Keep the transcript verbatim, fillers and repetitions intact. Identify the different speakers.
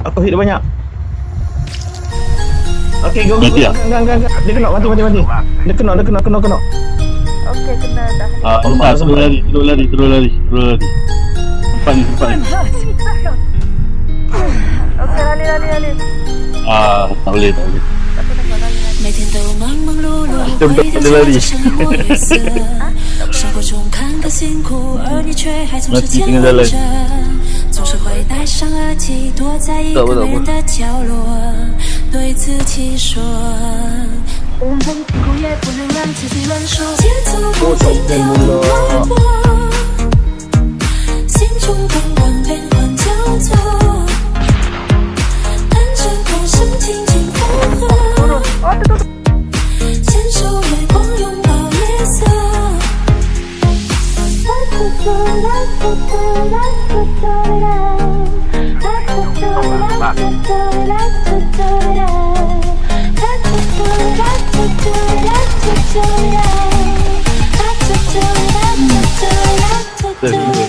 Speaker 1: Aku hit dia banyak. Okay, go, go,
Speaker 2: mati
Speaker 1: go. Enggak, enggak, enggak. Dia kena, mati, mati, mati. Dia kena, dia kena, kena, kena.
Speaker 3: Okey, kena dah.
Speaker 2: Ah, empat, terus lari, terus lari, terus lari, terus lari. Empat ni, empat ni.
Speaker 3: Okey, lali, lali, lali.
Speaker 2: Ah, tak boleh, tak boleh.
Speaker 3: Tak kena kau lali, lali.
Speaker 4: 每天都忙忙碌碌，
Speaker 2: Dia
Speaker 4: 回
Speaker 2: betul
Speaker 4: 到
Speaker 2: ada
Speaker 4: 家
Speaker 2: lari.
Speaker 4: 就像个月色，生活中看得辛苦，而你却还总是
Speaker 2: Mati
Speaker 4: 牵
Speaker 2: tengah
Speaker 4: 着
Speaker 2: jalan.，
Speaker 4: 总是会戴上耳机，躲在一个没人的角落，对自己说。虽然很辛苦，也不能让自己认输。节奏不停地乱播，心中缓缓变换交错，看着歌声轻轻附和，
Speaker 3: Oh, tu, tu, tu.
Speaker 4: 牵手月光拥抱夜色。
Speaker 2: 对